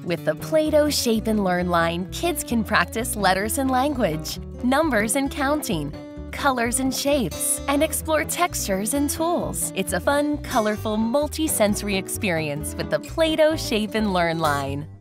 With the Play-Doh Shape and Learn line, kids can practice letters and language, numbers and counting, colors and shapes, and explore textures and tools. It's a fun, colorful, multi-sensory experience with the Play-Doh Shape and Learn line.